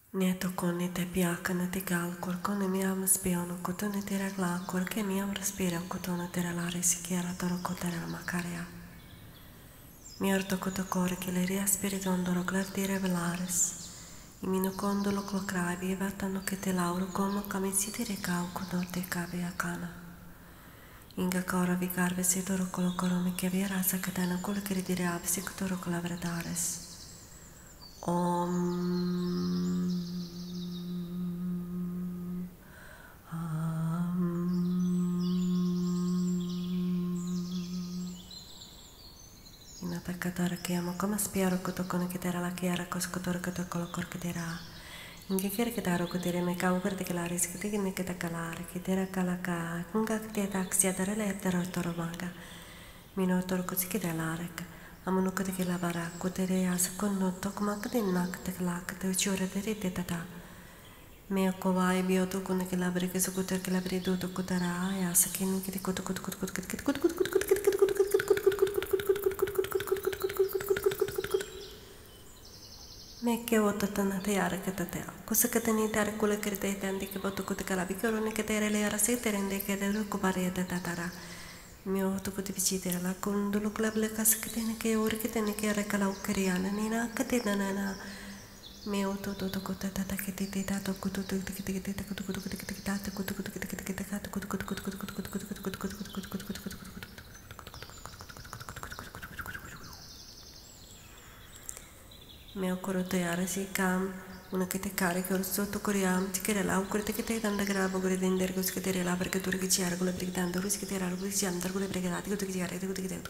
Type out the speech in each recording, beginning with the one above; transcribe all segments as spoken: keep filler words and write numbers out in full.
Nieto koni te piakana te calcol, koni miam spiono, cotone te regla, che miam respira, cotone te relare siquiera toro cotere la macaria. Mi orto cotocore che le ria spiritondoro glardi revelares. I mino condolo clocravi e vatano che te lauro como camici ti recau codor te cavi a cana. Inga cora vigarve se toro colocoromi che via rasa catena quello che ridire absi cotoro colavredares. Om. Attaccatore che amo come spiaro che toccone che era la chiara coscotore che tocco lo cor che era in che chiere che taro che dire me cavo per che la rischio che ne che calare che era calaca kunga che taxia dare le tero toro manga mino toro così che dell'arec amono che che la bara cotere a secondo toc ma che nak te la che te ciore te te tata me ko vai bio to con che la bre che so coter che la bre do to cotara e a se che ne che te coto coto coto coto coto coto coto coto me che ho tatana te ara che te cosa che te ni tare quelle che te tanti che voto che te calabi che ora ne che te le ara se te rende che te ro pare te tatara mio to che te vicite la con do lo club le cas che te ne che ora che te ne che ara cala ucraina ni na che te na na mio to to to te tata che te te tato che te te te te te te te te te te tato che te te te te te te tato che te te te te te meo coroteare si cam una che te carica un sotto coriam ti che la un che te tanda gravo gore dender cos che te la perché tu che ci era con la brigando cos che te era cos ci andar con le brigate che ci era che te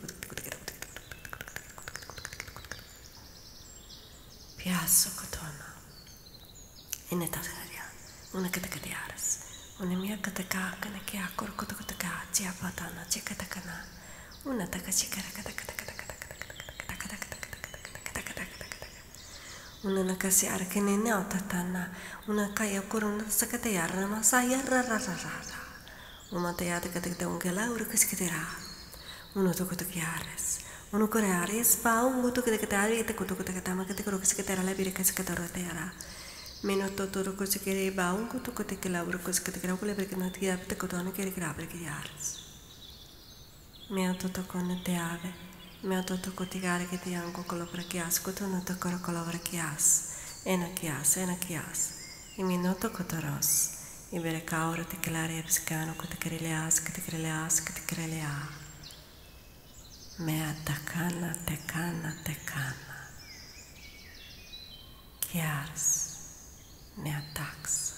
piasso cotona e ne tasaria una che te cadiaras una mia che te caca ne che a corco te te ca ci a patana ci che te cana una ta che ci che te che te una nakasiara che ne ne tatana una kaya kurun sakate yarra ma sa yarra ra ra ra ra uma te yate kate te un gelaur que skitera uno to koto kiares uno koreares pa un goto que te ari te koto koto kata ma que te koro que skitera la bire que skitera te ara meno to to ko skere ba un goto koto que laur ko skitera ko le perché na ti te koto ne che gra perché yares meno to to con te ave meo toto cotigare che ti anco con lo prechias, coto no to coro con lo prechias, ena chias, ena chias, e mi noto cotoros, e bere caura te che l'aria pescano, che te creleas, che te creleas, che te crelea, mea tacana, te cana, te cana, chias, ne attacks.